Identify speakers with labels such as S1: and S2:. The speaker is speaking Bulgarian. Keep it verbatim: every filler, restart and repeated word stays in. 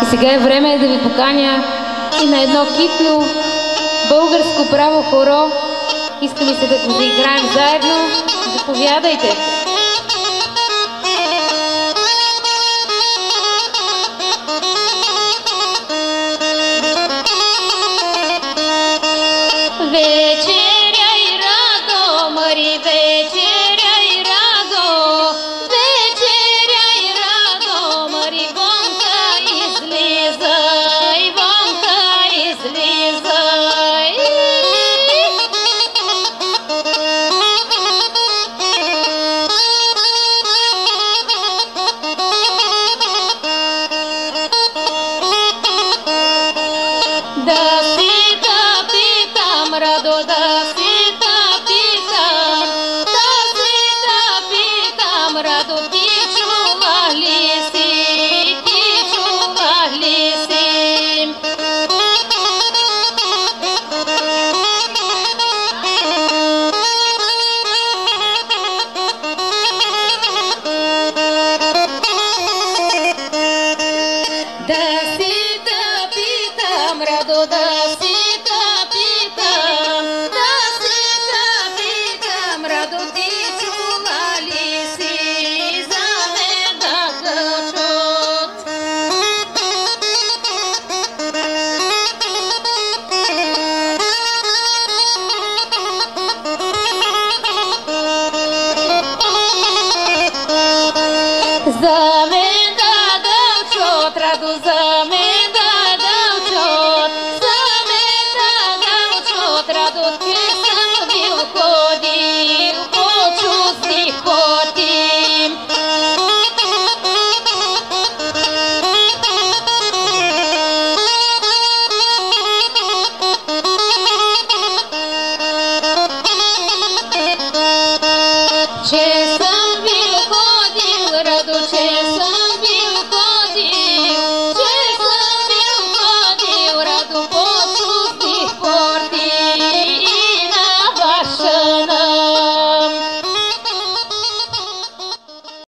S1: сега е време да ви поканя и на едно китно българско право хоро. Искаме се да го заиграем заедно. Заповядайте!
S2: Вечеряй, Радо, Мари, вечеряй, Радо, вечеряй, Радо, Мари, вонка излизай, вонка излизай. Да си да питам, Радо, да си да питам, да си да питам, Радо, ти чувах ли си, ти чувах ли си? Да си да питам, Радо, да си да питам, да си да питам, Радо, ти чула ли си за мен да кълчот? За мен да кълчот, Радо, за мен